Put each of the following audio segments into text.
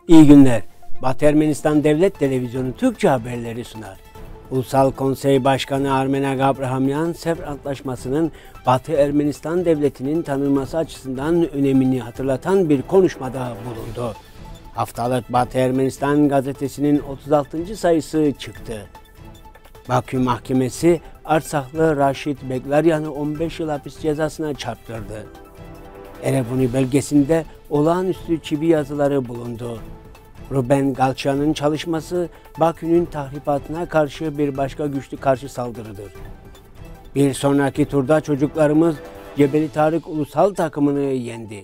İyi günler. Batı Ermenistan Devlet Televizyonu Türkçe haberleri sunar. Ulusal Konsey Başkanı Armenak Abrahamyan, Sevr Antlaşması'nın Batı Ermenistan Devleti'nin tanınması açısından önemini hatırlatan bir konuşmada bulundu. Haftalık Batı Ermenistan gazetesinin 36. sayısı çıktı. Bakü Mahkemesi, Artsaklı Raşit Beklaryan'ı 15 yıl hapis cezasına çarptırdı. Erebuni bölgesinde olağanüstü çivi yazıları bulundu. Ruben Galçan'ın çalışması Bakü'nün tahribatına karşı bir başka güçlü karşı saldırıdır. Bir sonraki turda çocuklarımız Cebeli Tarık ulusal takımını yendi.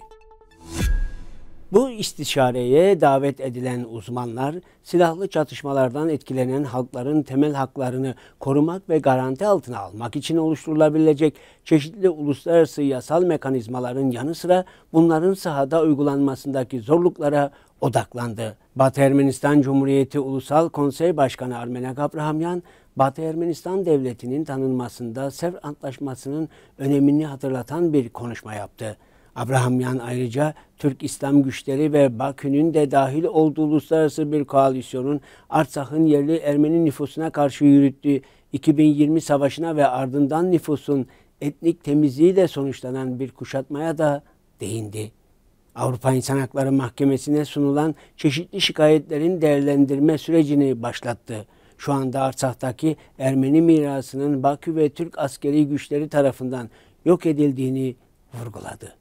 Bu istişareye davet edilen uzmanlar, silahlı çatışmalardan etkilenen halkların temel haklarını korumak ve garanti altına almak için oluşturulabilecek çeşitli uluslararası yasal mekanizmaların yanı sıra bunların sahada uygulanmasındaki zorluklara odaklandı. Batı Ermenistan Cumhuriyeti Ulusal Konsey Başkanı Armenak Abrahamyan, Batı Ermenistan Devleti'nin tanınmasında Sevr Antlaşması'nın önemini hatırlatan bir konuşma yaptı. Abrahamyan ayrıca Türk İslam güçleri ve Bakü'nün de dahil olduğu uluslararası bir koalisyonun Artsak'ın yerli Ermeni nüfusuna karşı yürüttüğü 2020 savaşına ve ardından nüfusun etnik temizliğiyle sonuçlanan bir kuşatmaya da değindi. Avrupa İnsan Hakları Mahkemesi'ne sunulan çeşitli şikayetlerin değerlendirme sürecini başlattı. Şu anda Artsak'taki Ermeni mirasının Bakü ve Türk askeri güçleri tarafından yok edildiğini vurguladı.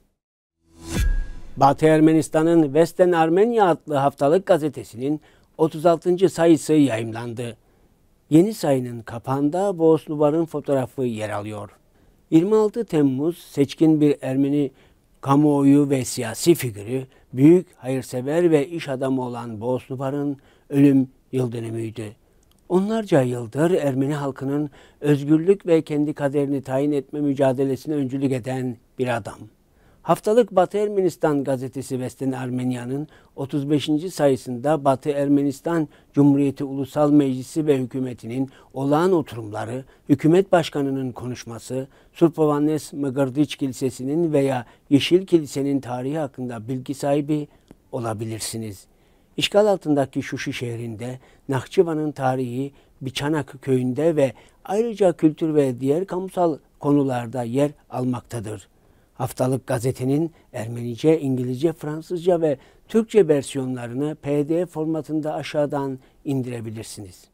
Batı Ermenistan'ın Western Armenia adlı haftalık gazetesinin 36. sayısı yayımlandı. Yeni sayının kapağında Boğaz Nubar'ın fotoğrafı yer alıyor. 26 Temmuz seçkin bir Ermeni kamuoyu ve siyasi figürü, büyük hayırsever ve iş adamı olan Boğaz Nubar'ın ölüm yıldönümüydü. Onlarca yıldır Ermeni halkının özgürlük ve kendi kaderini tayin etme mücadelesine öncülük eden bir adam. Haftalık Batı Ermenistan gazetesi Western Armenia'nın 35. sayısında Batı Ermenistan Cumhuriyeti Ulusal Meclisi ve hükümetinin olağan oturumları, hükümet başkanının konuşması, Surpovannes Mıgırdiç Kilisesi'nin veya Yeşil Kilise'nin tarihi hakkında bilgi sahibi olabilirsiniz. İşgal altındaki Şuşi şehrinde, Nahçıvan'ın tarihi Biçanak köyünde ve ayrıca kültür ve diğer kamusal konularda yer almaktadır. Haftalık gazetenin Ermenice, İngilizce, Fransızca ve Türkçe versiyonlarını PDF formatında aşağıdan indirebilirsiniz.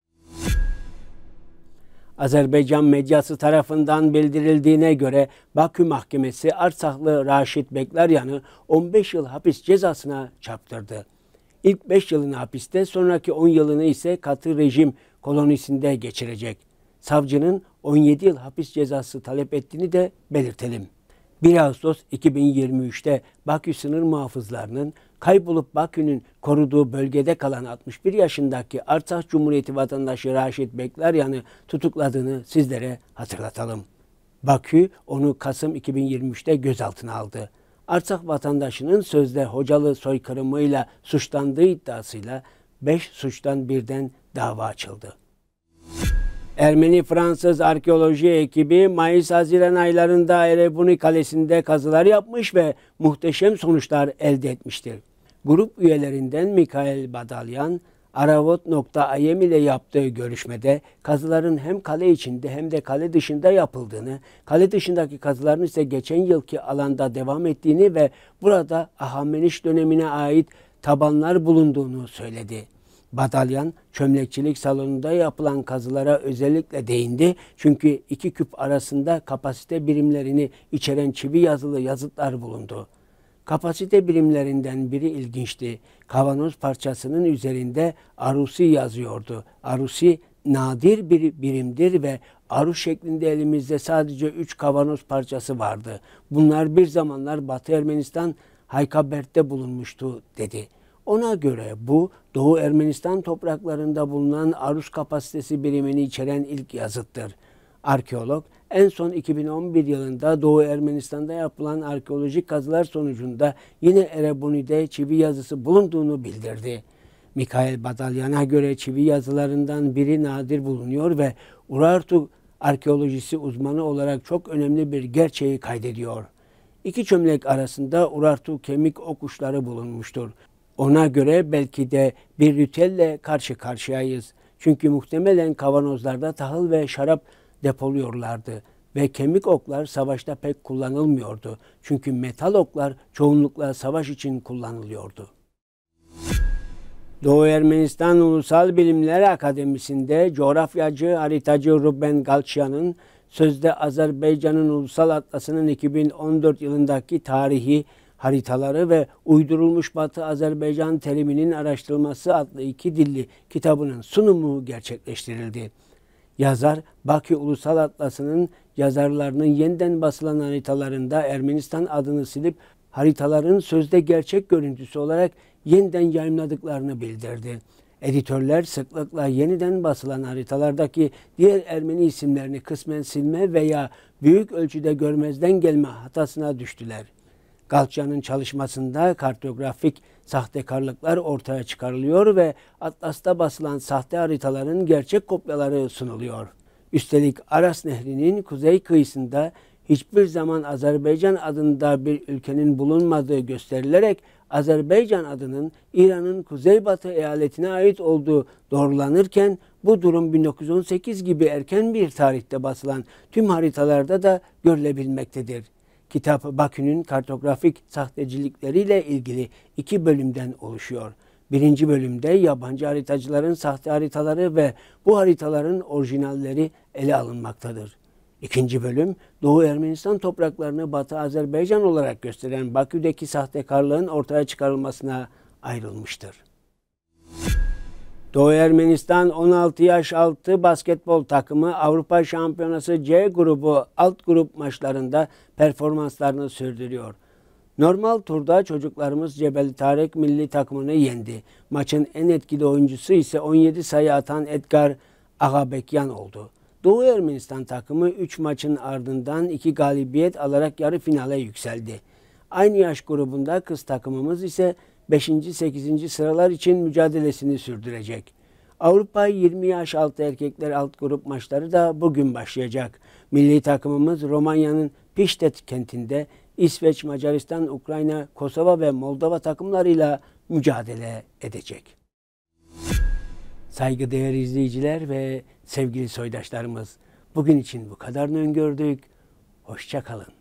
Azerbaycan medyası tarafından bildirildiğine göre Bakü Mahkemesi Artsaklı Raşit Beklaryan'ı 15 yıl hapis cezasına çarptırdı. İlk 5 yılını hapiste, sonraki 10 yılını ise katı rejim kolonisinde geçirecek. Savcının 17 yıl hapis cezası talep ettiğini de belirtelim. 1 Ağustos 2023'te Bakü sınır muhafızlarının kaybolup Bakü'nün koruduğu bölgede kalan 61 yaşındaki Artsakh Cumhuriyeti vatandaşı Raşit Beklaryan'ı tutukladığını sizlere hatırlatalım. Bakü onu Kasım 2023'te gözaltına aldı. Artsakh vatandaşının sözde Hocalı soykırımıyla suçlandığı iddiasıyla 5 suçtan birden dava açıldı. Ermeni-Fransız arkeoloji ekibi Mayıs-Haziran aylarında Erebuni Kalesi'nde kazılar yapmış ve muhteşem sonuçlar elde etmiştir. Grup üyelerinden Mikhail Badalyan, Aravot.im ile yaptığı görüşmede kazıların hem kale içinde hem de kale dışında yapıldığını, kale dışındaki kazıların ise geçen yılki alanda devam ettiğini ve burada Ahameniş dönemine ait tabanlar bulunduğunu söyledi. Badalyan, çömlekçilik salonunda yapılan kazılara özellikle değindi çünkü iki küp arasında kapasite birimlerini içeren çivi yazılı yazıtlar bulundu. Kapasite birimlerinden biri ilginçti. Kavanoz parçasının üzerinde Arusi yazıyordu. Arusi nadir bir birimdir ve Arus şeklinde elimizde sadece 3 kavanoz parçası vardı. Bunlar bir zamanlar Batı Ermenistan Haykabert'te bulunmuştu dedi. Ona göre bu Doğu Ermenistan topraklarında bulunan Arus kapasitesi birimini içeren ilk yazıttır. Arkeolog en son 2011 yılında Doğu Ermenistan'da yapılan arkeolojik kazılar sonucunda yine Erebuni'de çivi yazısı bulunduğunu bildirdi. Mikhail Badalyan'a göre çivi yazılarından biri nadir bulunuyor ve Urartu arkeolojisi uzmanı olarak çok önemli bir gerçeği kaydediyor. İki çömlek arasında Urartu kemik ok uçları bulunmuştur. Ona göre belki de bir ritüelle karşı karşıyayız. Çünkü muhtemelen kavanozlarda tahıl ve şarap depoluyorlardı ve kemik oklar savaşta pek kullanılmıyordu. Çünkü metal oklar çoğunlukla savaş için kullanılıyordu. Doğu Ermenistan Ulusal Bilimler Akademisi'nde coğrafyacı, haritacı Ruben Galçyan'ın sözde Azerbaycan'ın Ulusal Atlası'nın 2014 yılındaki tarihi haritaları ve uydurulmuş Batı Azerbaycan teriminin araştırılması adlı 2 dilli kitabının sunumu gerçekleştirildi. Yazar, Bakü Ulusal Atlası'nın yazarlarının yeniden basılan haritalarında Ermenistan adını silip haritaların sözde gerçek görüntüsü olarak yeniden yayımladıklarını bildirdi. Editörler sıklıkla yeniden basılan haritalardaki diğer Ermeni isimlerini kısmen silme veya büyük ölçüde görmezden gelme hatasına düştüler. Galçyan'ın çalışmasında kartografik sahtekarlıklar ortaya çıkarılıyor ve Atlas'ta basılan sahte haritaların gerçek kopyaları sunuluyor. Üstelik Aras Nehri'nin kuzey kıyısında hiçbir zaman Azerbaycan adında bir ülkenin bulunmadığı gösterilerek Azerbaycan adının İran'ın kuzeybatı eyaletine ait olduğu doğrulanırken bu durum 1918 gibi erken bir tarihte basılan tüm haritalarda da görülebilmektedir. Kitap Bakü'nün kartografik sahtecilikleriyle ilgili 2 bölümden oluşuyor. 1. bölümde yabancı haritacıların sahte haritaları ve bu haritaların orijinalleri ele alınmaktadır. 2. bölüm, Doğu Ermenistan topraklarını Batı Azerbaycan olarak gösteren Bakü'deki sahtekarlığın ortaya çıkarılmasına ayrılmıştır. Doğu Ermenistan 16 yaş altı basketbol takımı Avrupa Şampiyonası C grubu alt grup maçlarında performanslarını sürdürüyor. Normal turda çocuklarımız Cebeli Tarık milli takımını yendi. Maçın en etkili oyuncusu ise 17 sayı atan Edgar Agabekyan oldu. Doğu Ermenistan takımı 3 maçın ardından 2 galibiyet alarak yarı finale yükseldi. Aynı yaş grubunda kız takımımız ise 5. 8. sıralar için mücadelesini sürdürecek. Avrupa 20 yaş altı erkekler alt grup maçları da bugün başlayacak. Milli takımımız Romanya'nın Piştet kentinde İsveç, Macaristan, Ukrayna, Kosova ve Moldova takımlarıyla mücadele edecek. Saygıdeğer izleyiciler ve sevgili soydaşlarımız, bugün için bu kadarını öngördük. Hoşça kalın.